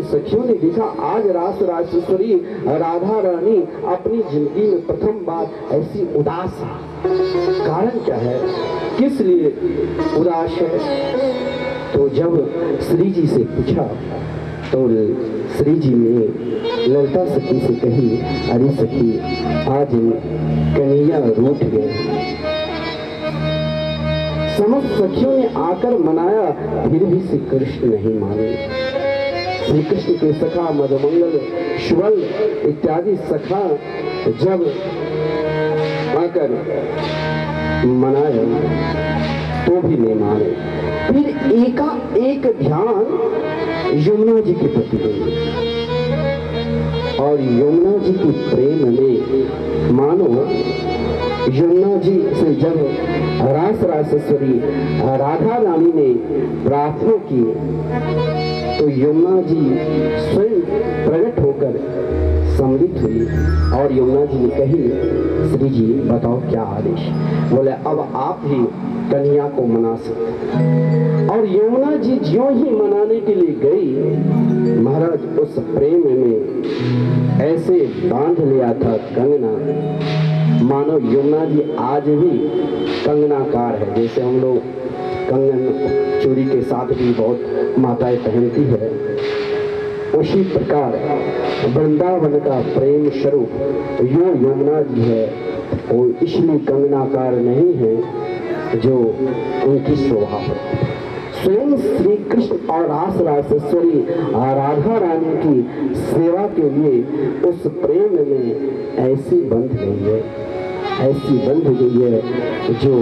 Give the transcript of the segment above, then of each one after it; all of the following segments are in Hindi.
सखियों ने देखा आज रास राजेश्वरी राधा रानी अपनी जिंदगी में प्रथम बार ऐसी उदास है। कारण क्या है, किस लिए उदास है? तो जब श्री जी से पूछा तो श्री जी ने ललिता सखी से कही, अरे सखी आज कन्हैया रूठ गए। समस्त सखियों ने आकर मनाया, फिर भी श्री कृष्ण नहीं माने। श्री कृष्ण के सखा मधुमंगल श्वल इत्यादि सखा जब आकर मनाया तो भी नहीं माने। फिर एकाएक ध्यान यमुना जी के प्रति गई और यमुना जी की प्रेम में मानो यमुना जी से जब रास राजेश्वरी राधा रानी ने प्रार्थना की तो यमुना जी स्वयं प्रकट होकर सम्मिलित हुई और यमुना जी ने कही, श्री जी बताओ क्या आदेश? बोले अब आप ही कन्या को मना सकते। और यमुना जी ज्यों ही मनाने के लिए गई, महाराज उस प्रेम में ऐसे बांध लिया था कंगना, मानो यमुना जी आज भी कंगनाकार है। जैसे हम लोग कंगन चूड़ी के साथ भी बहुत माताएं पहनती है, उसी प्रकार वृंदावन का प्रेम स्वरूप यो यमुना जी है। वो इसलिए कंगनाकार नहीं है जो उनकी शोभा है। स्वयं श्री कृष्ण और रास राजेश्वरी राधा रानी की सेवा के लिए उस प्रेम में ऐसी बंध गई है, ऐसी बंध गई है जो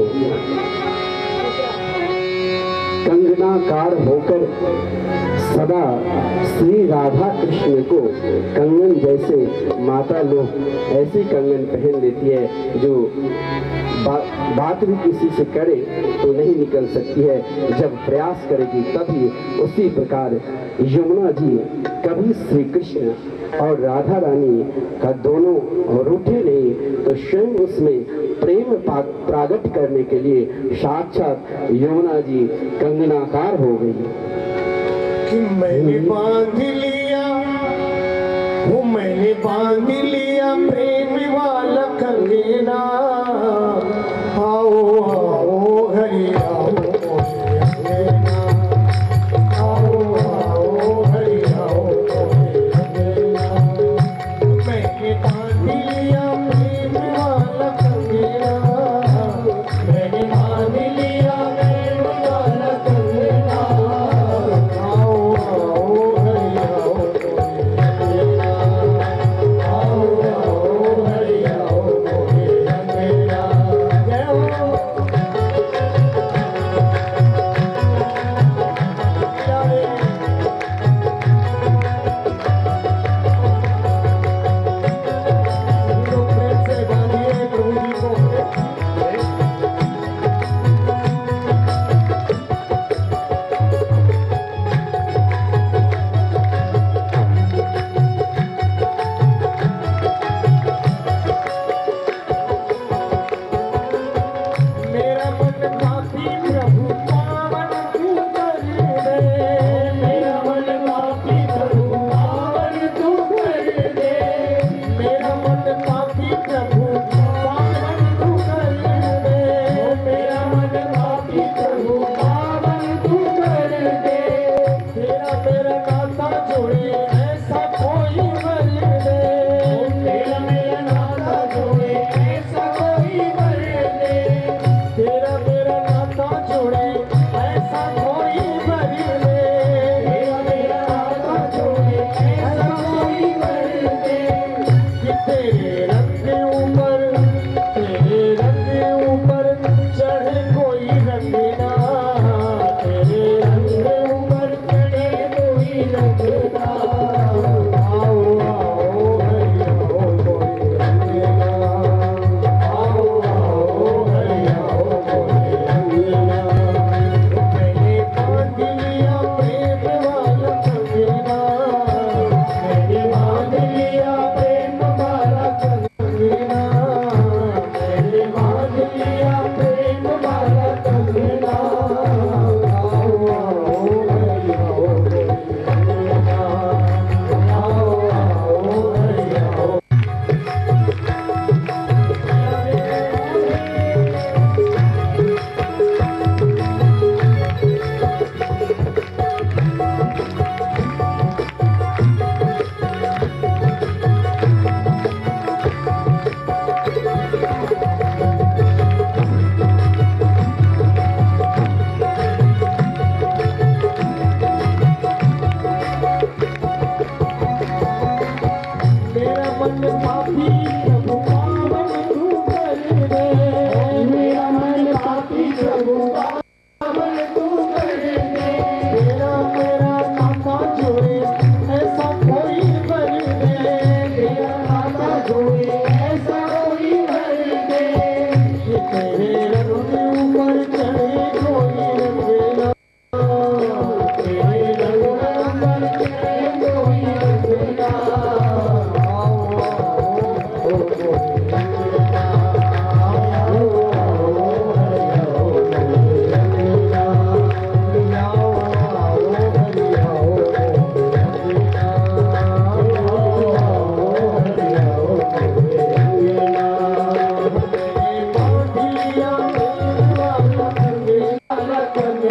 कंगनाकार होकर सदा श्री राधा कृष्ण को कंगन, जैसे माता लोग ऐसी कंगन पहन लेती है जो बात भी किसी से करे तो नहीं निकल सकती है, जब प्रयास करेगी तभी। उसी प्रकार यमुना जी कभी श्री कृष्ण और राधा रानी का दोनों रूठे नहीं, तो स्वयं उसमें प्रेम प्रागट करने के लिए साक्षात यमुना जी कंगनाकार हो गई। कि मैंने बांध लिया, वो मैंने बांध लिया प्रेम वाला कंगना। आओ आओ हरि आओ अंगना, आओ आओ हरि आओ अंगना। मैंने बांध लिया प्रेम वाला कंगना, मैंने बांध लिया प्रेम वाला कंगना। आओ आओ हरि आओ अंगना, आओ आओ हरि आओ अंगना।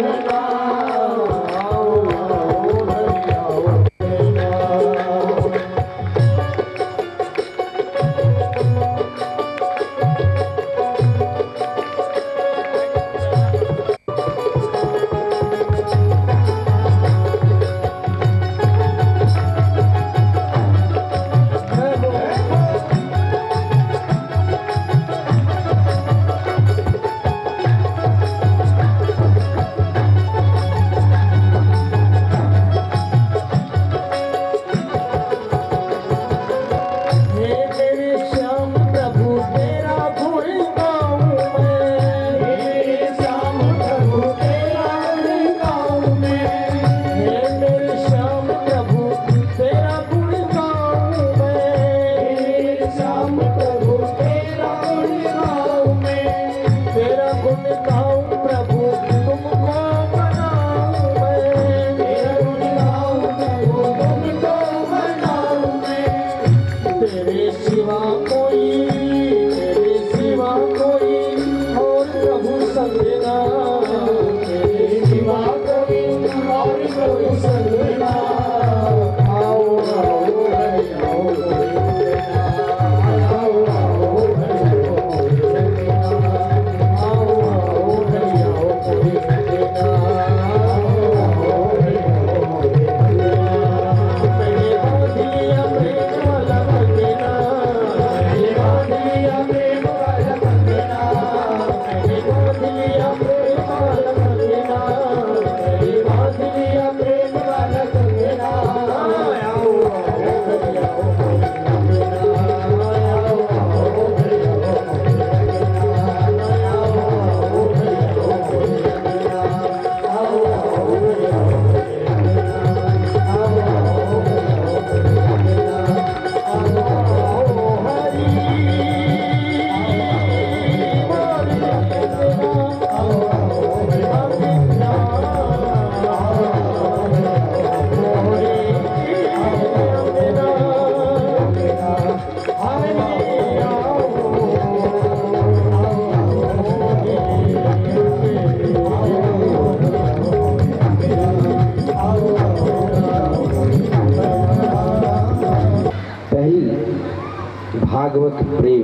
भागवत प्रेम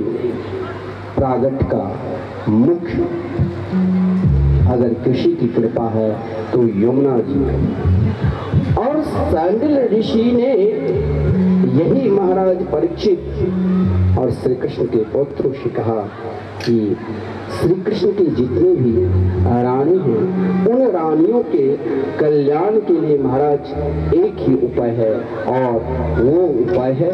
प्रागट का मुख्य अगर किसी की कृपा है तो यमुना जी है। और सांडिल ऋषि ने यही महाराज परीक्षित और श्री कृष्ण के पौत्रों से कहा कि श्री कृष्ण के जितने भी रानी हैं उन रानियों के कल्याण के लिए महाराज एक ही उपाय है और वो उपाय है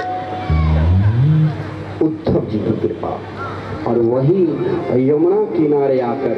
उद्धव जी की कृपा। और वही यमुना किनारे आकर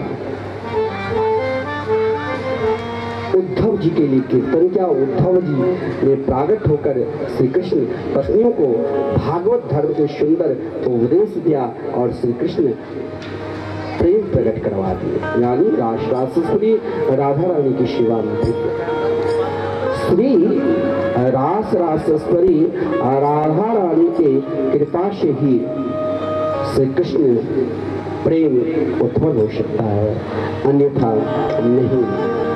उद्धव जी के लिए कीर्तन किया। उद्धव जी ने प्रागट होकर श्री कृष्ण पत्नियों को भागवत धर्म के सुंदर उपदेश दिया और श्री कृष्ण प्रेम प्रकट करवा दिए, यानी रासरासेश्वरी राधा रानी की सेवा में श्री रासरासेश्वरी राधा रानी के कृपा से ही श्री कृष्ण प्रेम उत्पन्न हो सकता है, अन्यथा नहीं।